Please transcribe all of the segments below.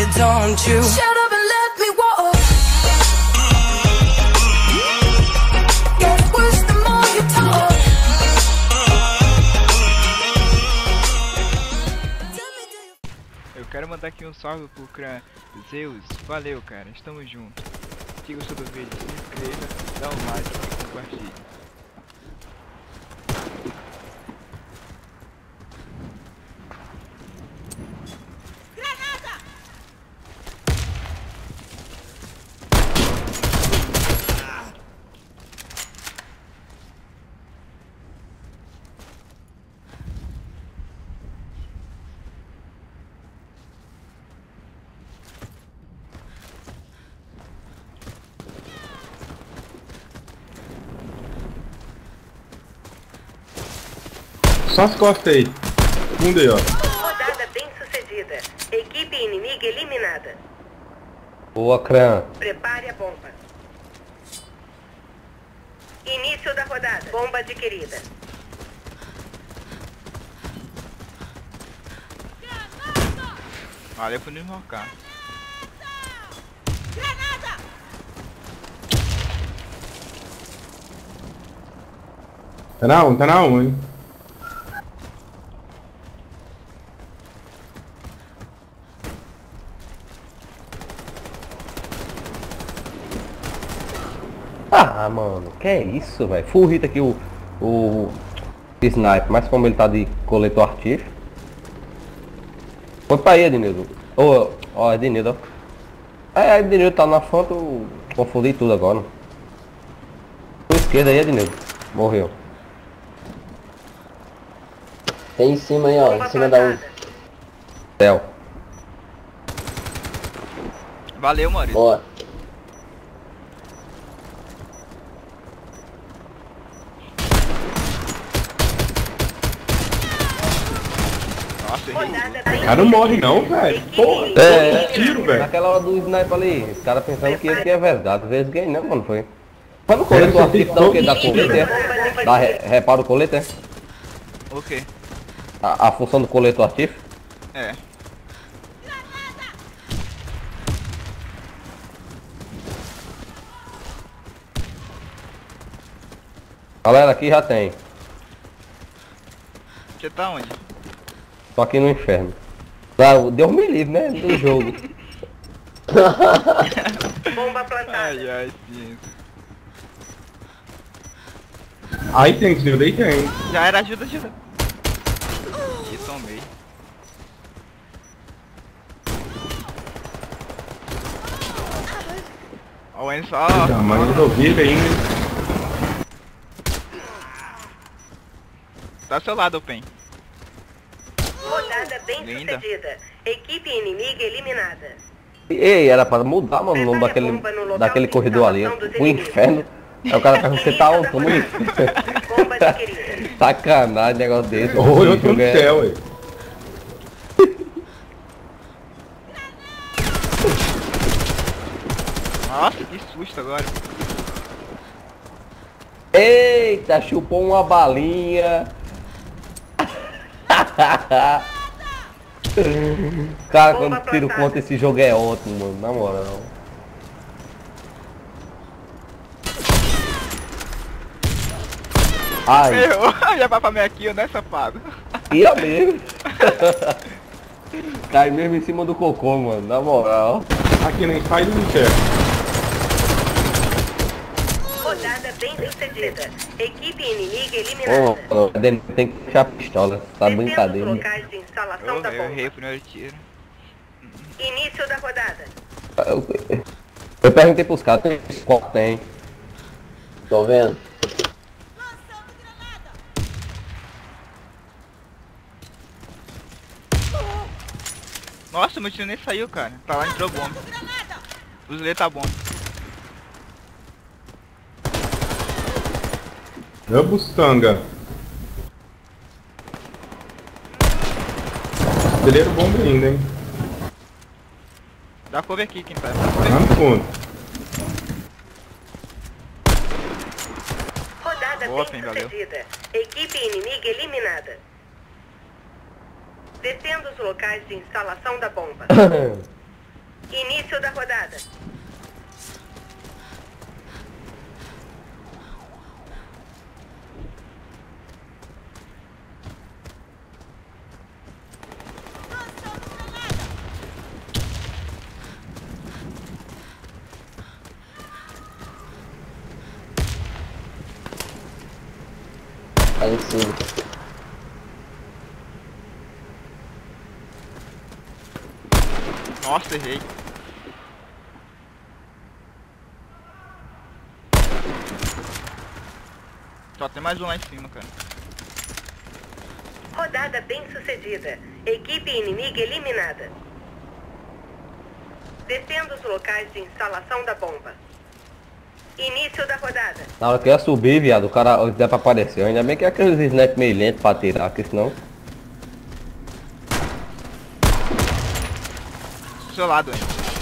don't you? Shut up and let me walk. Gets worse the more you talk. Eu quero mandar aqui um salve pro Cran Zeus. Valeu, cara. Estamos juntos. Se gostou do vídeo, se inscreva, dá um like e compartilhe. Só as costas aí. Um aí, ó. Rodada bem sucedida. Equipe inimiga eliminada. Boa, Cran. Prepare a bomba. Início da rodada. Bomba adquirida. Valeu por nos marcar. Tá na 1, hein? Ah, mano, que é isso, velho? Full hit aqui o sniper, mas como ele tá de coletor artístico. Põe pra aí, Ednildo. Ó, Ednildo, ó. Ednildo tá na frente, eu confundi tudo agora. Por esquerda aí, Ednildo. Morreu. Tem em cima aí, ó. Em cima da 1. Céu. Valeu, Maurício. Boa. Nossa, errei. O cara não morre não, velho. Porra, tiro, velho. Naquela hora do sniper ali, os caras pensando que isso é verdade. Às vezes ganhei, não, mano, foi. Mas no colete o artigo dá o quê? Dá colete, é? Dá reparo o colete, é? O quê? A função do colete artístico? É. Galera, aqui já tem. Você tá onde? Tô aqui no inferno. Deus me livre, né? Do jogo. Bomba plantada. Ai, sim. Aí tem, Snildo, aí tem. Já era, ajuda. Ih, tomei. Ó, o Enzo, ó. Tá, mas resolvido ainda. Tá ao seu lado, Pen. Rodada bem Linda. sucedida. Equipe inimiga eliminada. Ei, era pra mudar, mano, o nome daquele corredor ali. O inferno. Aí o cara pergunta, você tá onde? Como isso? Bomba adquirida. Sacanagem, negócio desse. Ô, eu tô no céu, ué. Nossa, que susto agora. Eita, chupou uma balinha. Cara, quando tiro conta esse jogo é ótimo, mano, na moral. Ai, Errou. Já vai pra minha kill, né, safado? ia mesmo. Cai mesmo em cima do cocô, mano, na moral. Aqui nem faz não quer. Rodada bem sucedida. Equipe inimiga eliminada. Ô, tem que puxar a pistola, tá Defenda os brincadeira. locais de instalação da Eu bomba. errei o primeiro tiro. Início da rodada. Eu perguntei pros caras, qual tem? Tô vendo. Nossa, meu tiro nem saiu, cara. Pra lá entrou bomba. Os lê tá bom. É bustanga. Celeiro bomba ainda, hein? Dá cover aqui, quem tá. Lá no fundo. Rodada Boa, bem Pen, valeu. sucedida. Equipe inimiga eliminada. Defenda os locais de instalação da bomba. Início da rodada. Tá em cima. Nossa, errei. Só tem mais um lá em cima, cara. Rodada bem sucedida. Equipe inimiga eliminada. Descendo os locais de instalação da bomba. Início da rodada. Na hora que eu ia subir, viado, o cara der pra aparecer. Ainda bem que é aqueles snap meio lento pra tirar, porque senão... Do seu lado, hein.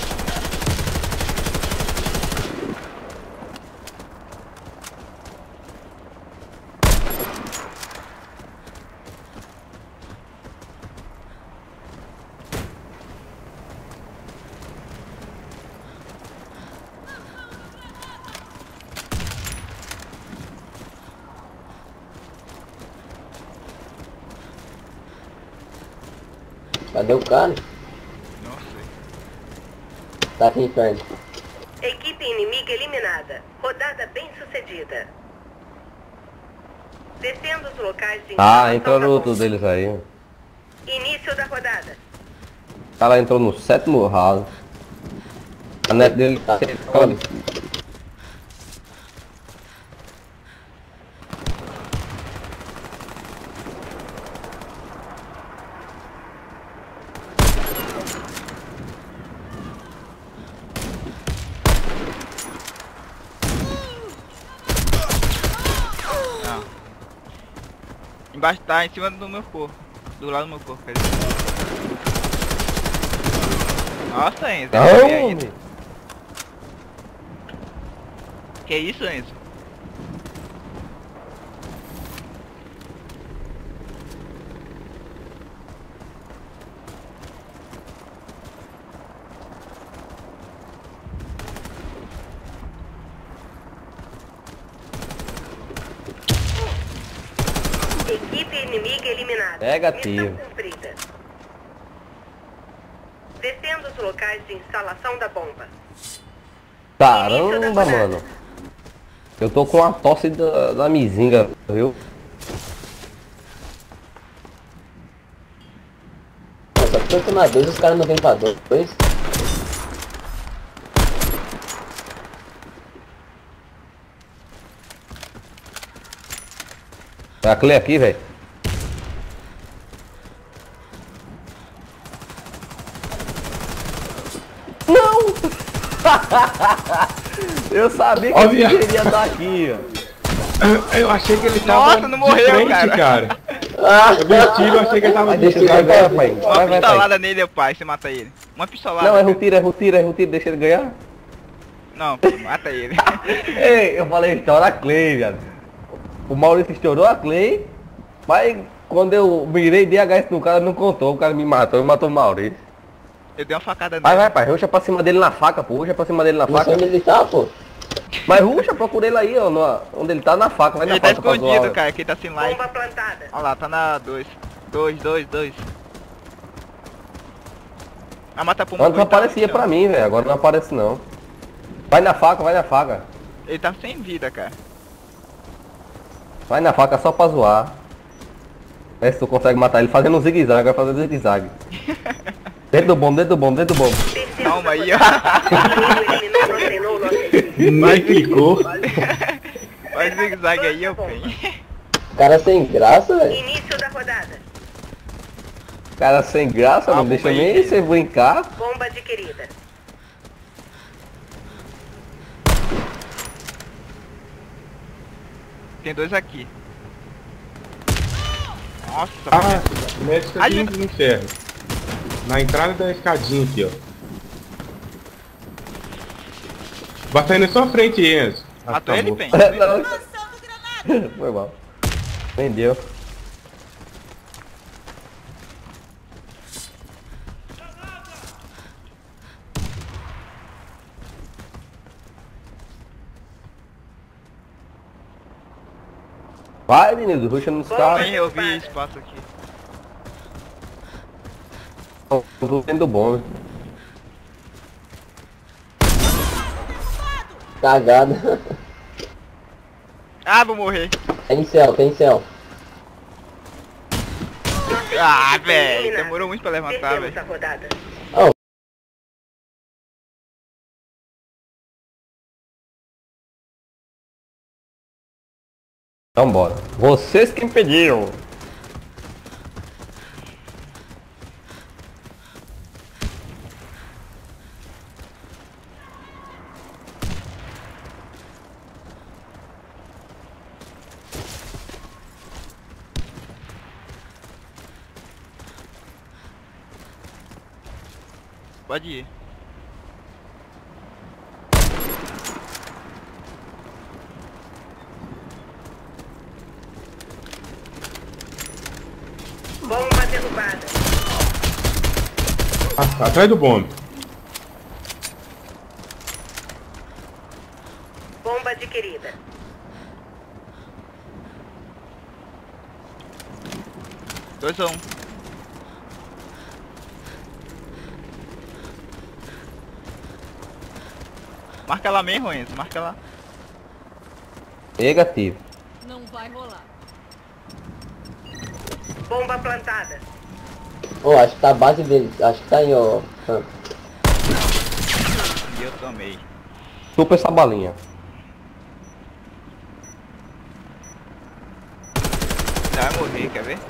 Cadê o cara? Não sei. Tá aqui perto. Equipe inimiga eliminada. Rodada bem sucedida. Descendo os locais de instalação Ah, entrou da no bomba. outro deles aí. Início da rodada. O cara entrou no 7º round. A net dele Tá. olha, Não. Embaixo tá em cima do meu corpo. Do lado do meu corpo, quer dizer. Nossa, Enzo. Não, errei ainda. homem. Que isso, Enzo? Equipe inimiga eliminada. Negativo. Missão cumprida. Descendo os locais de instalação da bomba. Caramba, mano. Eu tô com a tosse da mizinga, viu? Só que eu tô na 2 os caras não vêm pra 2. É a Clay aqui, velho. Não! Eu sabia que Ó, ele viado. queria estar aqui, ó. Eu achei que ele tava Nossa, não morreu, de frente, cara. Eu vi o tiro, eu achei que ele tava Vai, de deixa ele frente. ganhar, pai. Uma Vai, pai. pistolada nele, pai, você mata ele. Uma pistolada. Não, é cara. um tiro, deixa ele ganhar. Não, pô, mata ele. Ei, eu falei estoura a Clay, viado. O Maurício estourou a Clay, mas quando eu mirei DHS no cara, não contou, o cara me matou o Maurício. Eu dei uma facada nele. Vai, pai, ruxa pra cima dele na faca, pô, ruxa pra cima dele na Não faca. sei onde ele tá, pô. Mas ruxa, procura ele aí, ó, onde ele tá na faca, vai na Ele tá faca pra escondido, zoar. cara, que ele tá sem live. Bomba plantada. Olha lá, tá na 2. 2. A mata puma. Antes aparecia pra mim, velho, agora não aparece não. Vai na faca, vai na faca. Ele tá sem vida, cara. Vai na faca só pra zoar. Vê se tu consegue matar ele fazendo um zigue-zague, vai fazer zigue-zague. Dentro do bombo, dentro do bombo, dentro do bombo. Descendo Calma aí, da ó. rodada. Inimigo eliminou, ordenou nossa equipe. Mas clicou. Faz zigue-zague aí, eu pen. Cara sem graça, velho. Início da rodada. Cara sem graça, não deixa aí, nem filho. você brincar. Bomba adquirida. Tem 2 aqui. Nossa, Ah, médico aqui Ajuda. no ferro. Na entrada da escadinha aqui, ó. Vai sair na sua frente, Enzo. Ah, matou ele, acabou. pen. Não. Foi mal. Vendeu. Vai, Denildo, ruxa nos caras. Nem eu vi espaço aqui. Tô vendo bom, né? Cagada. Ah, vou morrer. Tem céu, tem céu. Ah, velho, demorou muito pra levantar, Perdemos a velho. rodada. Então bora. Vocês que me pediram. Pode ir. Bomba derrubada. Atrás do bombe. Bomba adquirida. Dois a um. Marca lá mesmo, Enzo. Marca lá. Negativo. Não vai rolar. Bomba plantada. Ô, acho que tá a base deles. Acho que tá aí, ó. E eu tomei. Chupa essa balinha. Já vai morrer, quer ver?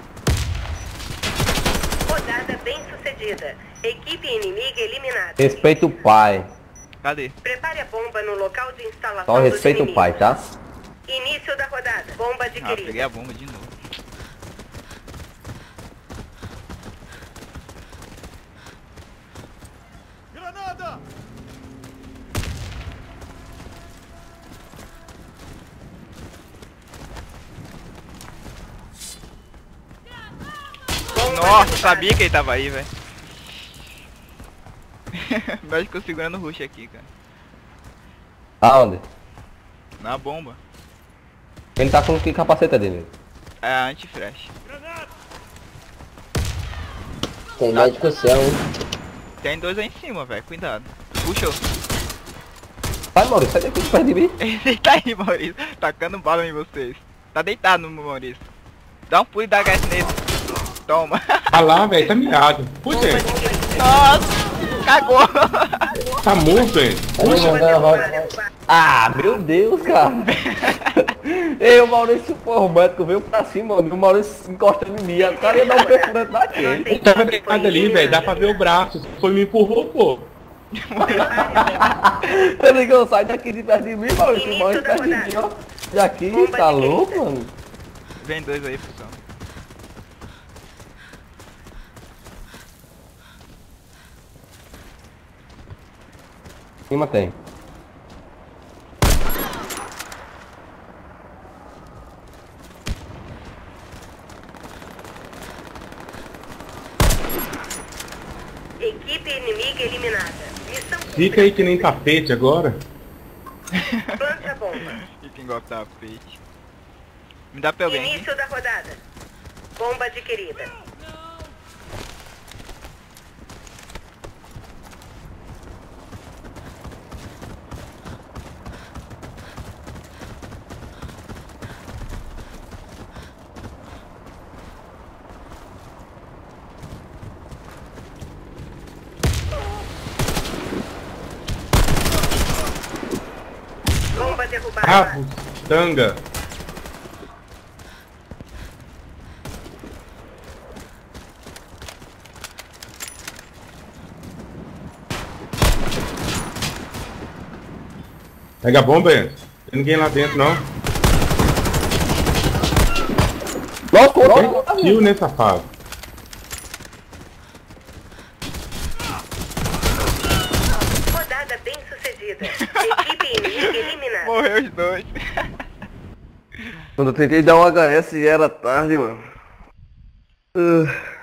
Rodada bem sucedida. Equipe inimiga eliminada. Respeita o pai. Cadê? Prepare a bomba no local de instalação Só dos respeita o inimigos. pai, tá? Início da rodada. Bomba Ah, peguei adquirida. a bomba de novo. Bomba Nossa, derrubada. sabia que ele tava aí, velho. Nós ficou segurando o rush aqui, cara. Aonde? Na bomba. Ele tá com que capacete dele? É a anti-flash. Tem médico céu, hein? Tem dois aí em cima, velho. Cuidado. Puxou. Sai, Maurício, sai daqui de perto de mim. Ele tá aí, Maurício. Tacando bala em vocês. Tá deitado, Maurício. Dá um pulo e dá gás nele. Toma. Tá lá, velho, tá mirado. Puxa, Nossa, cagou. tá morto, hein? Tá levantando a roda. Ah, meu Deus, cara. Ei, o Maurício, porra, o médico veio pra cima, o Maurício encostando em mim. O cara ia dar um perfurante daquele. Ele tava deitado ali, velho, dá pra ver o braço. Foi me empurrou, pô. Ele ligou, sai daqui de perto de mim, Maurício. O Maurício perto de mim, ó. Daqui, tá louco, mano? Vem dois aí, pessoal. Em cima tem. Equipe inimiga eliminada. Missão Fica aí que nem tapete agora. plante a bomba. Fica igual tapete. Me dá pra alguém. Início da rodada. Bomba adquirida. Bomba derrubada. Rabo, tanga. Pega a bomba, Enzo. Tem ninguém lá dentro, não. Nossa, Kill nessa fase. Rodada bem sucedida. Equipe inimiga eliminada. Morreu os dois. quando eu tentei dar um HS era tarde, mano.